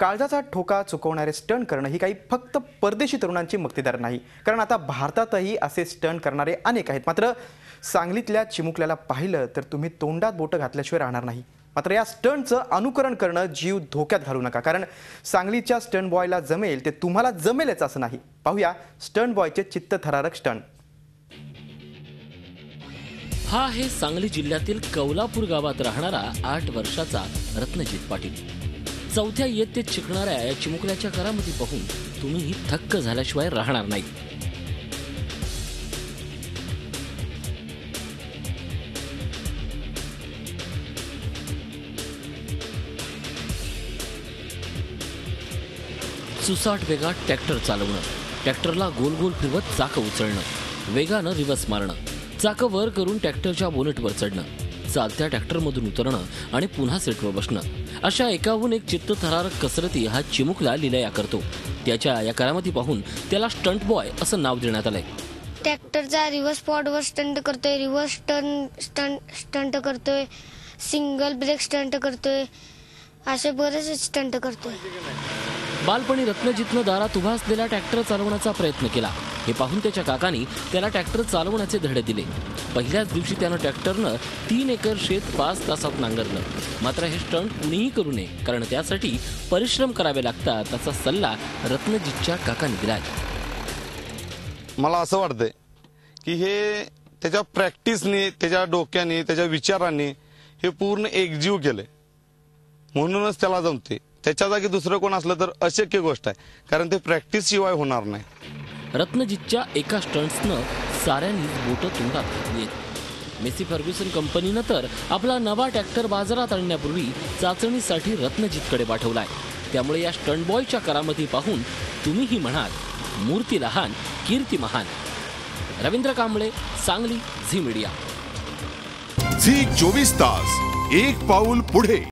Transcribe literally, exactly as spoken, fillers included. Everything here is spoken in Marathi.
काळजाचा ठोका चुकवणारे स्टंट करणं ही काही फक्त परदेशी तरुणांची मक्तेदार नाही, कारण आता भारतातही असे स्टंट करणारे अनेक आहेत। मात्र सांगलीतल्या चिमुकल्याला पाहिलं तर तुम्ही तोंडात बोटं घातल्याशिवाय राहणार नाही। मात्र या स्टंटचं अनुकरण करणं जीव धोक्यात घालू नका, कारण सांगलीच्या स्टंट बॉयला जमेल ते तुम्हाला जमेलच असं नाही। पाहूया स्टंट बॉयचे चित्तथरारक स्टंट। हा आहे सांगली जिल्ह्यातील कौलापूर गावात राहणारा आठ वर्षाचा रत्नजित पाटील। चौथ्या इयत्तेत शिकणाऱ्या या चिमुकल्याच्या करामती पाहून तुम्हीही थक्क झाल्याशिवाय राहणार नाही। सुसाट वेगात ट्रॅक्टर चालवणं, ट्रॅक्टरला गोल गोल फिरवत चाकं उचलणं, वेगानं रिवर्स मारणं, चाकं वर करून ट्रॅक्टरच्या बोनेटवर चढणं, चालत्या ट्रॅक्टरमधून उतरणं आणि पुन्हा सीटवर बसणं, अशा एकाहून एक चित्तथरारक कसरती हा चिमुकला लीलया करतो। त्याच्या या करामती पाहून त्याला स्टंट बॉय असं नाव देण्यात आलंय। ट्रॅक्टरचा रिव्हर्स स्पॉटवर स्टंट करतोय, रिव्हर्स टर्न स्टंट स्टंट करतोय, सिंगल ब्रेक स्टंट करतोय, असे बरेच स्टंट करतोय। बालपणी रत्नजितनं दारात उभा असलेला ट्रॅक्टर चालवण्याचा प्रयत्न केला। हे पाहून त्याच्या काकांनी त्याला ट्रॅक्टर चालवण्याचे धडे दिले। पहिल्याच दिवशी त्यानं ट्रॅक्टरनं तीन एकर शेत पाच तासात नांगरलं। मात्र हे स्टंट कुणीही करू नये, कारण त्यासाठी परिश्रम करावे लागतात, असा सल्ला रत्नजितच्या काकांनी दिलाय। मला असं वाटतंय की हे त्याच्या प्रॅक्टिसने, त्याच्या डोक्याने, त्याच्या विचारांनी हे पूर्ण एकजीव केलंय, म्हणूनच त्याला जमते। त्याच्या जागी दुसरं कोण असलं तर अशक्य गोष्ट आहे, कारण ते प्रॅक्टिस शिवाय होणार नाही। रत्नजितच्या एका स्टंट्सनं साऱ्यांनी बोटं तोंडात घातली आहेत। मेसी फर्ग्युसन कंपनीनं तर आपला नवा ट्रॅक्टर बाजारात आणण्यापूर्वी चाचणीसाठी रत्नजितकडे पाठवलाय। त्यामुळे या स्टंट बॉयच्या करामती पाहून तुम्हीही म्हणाल, मूर्ती लहान कीर्ती महान। रवींद्र कांबळे, सांगली, झी मीडिया। झी चोवीस तास, एक पाऊल पुढे।